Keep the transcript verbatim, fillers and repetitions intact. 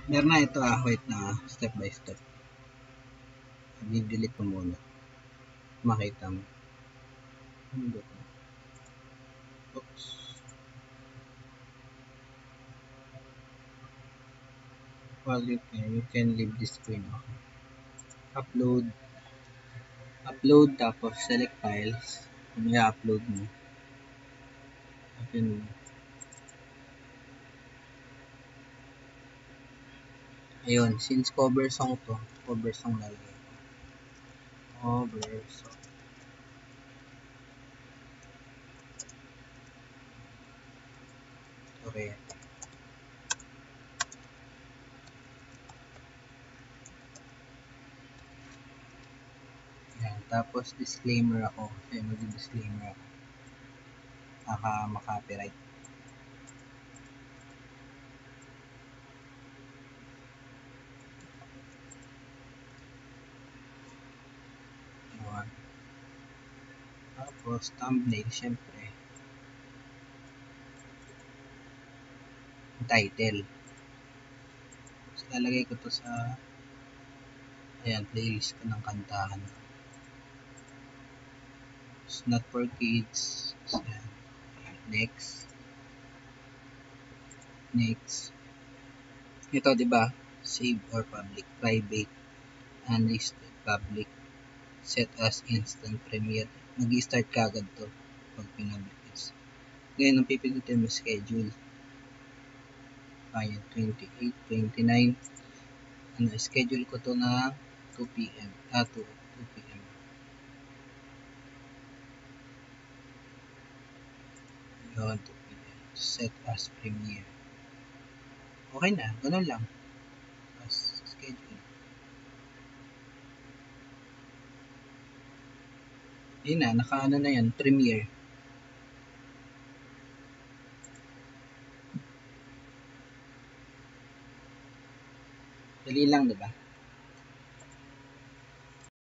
Meron na ito ah, wait na, step by step. I-delete ko muna. Makita mo. Oops. Well, you can, you can leave this screen. Okay. Upload. Upload, tapos select files. Kung i-upload mo. Open mo. Ayun, since cover song to, cover song lalagay ko. Cover song. Okay. Yan, tapos disclaimer ako. Kasi mag-disclaimer ako. Baka makapiright. Yan. Tapos thumbnail, syempre. Title. Tapos lalagay ko to sa ayan, playlist ko ng kantahan. It's not for kids. So, next. Next. Ito, di ba? Save or public, private, unlisted, public, set as instant premiere. Mag-i-start ka agad to pag pinablik is. Ngayon, ang pipindutin mo schedule. Ayan, twenty-eight, twenty-nine. Ano, schedule ko to na two p m Ah, two p m Yun, two p m Set as premiere. Okay na, ganun lang. As schedule. Yun na, naka-ano na yan, premiere. Dali lang, diba?